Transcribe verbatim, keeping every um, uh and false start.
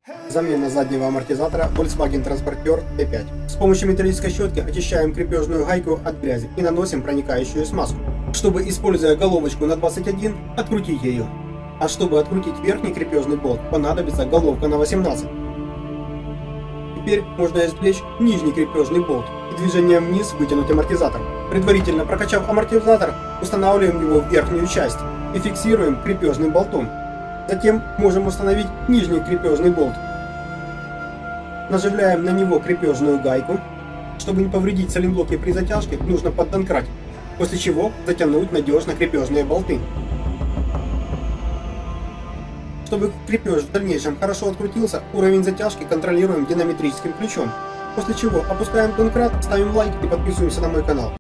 Замена заднего амортизатора Volkswagen Transporter Т пять. С помощью металлической щетки очищаем крепежную гайку от грязи и наносим проникающую смазку. Чтобы, используя головочку на двадцать один, открутить ее. А чтобы открутить верхний крепежный болт, понадобится головка на восемнадцать. Теперь можно извлечь нижний крепежный болт и движением вниз вытянуть амортизатор. Предварительно прокачав амортизатор, устанавливаем его в верхнюю часть и фиксируем крепежным болтом. Затем можем установить нижний крепежный болт. Наживляем на него крепежную гайку. Чтобы не повредить сайлентблоки при затяжке, нужно поддомкратить, после чего затянуть надежно крепежные болты. Чтобы крепеж в дальнейшем хорошо открутился, уровень затяжки контролируем динамометрическим ключом. После чего опускаем донкрат, ставим лайк и подписываемся на мой канал.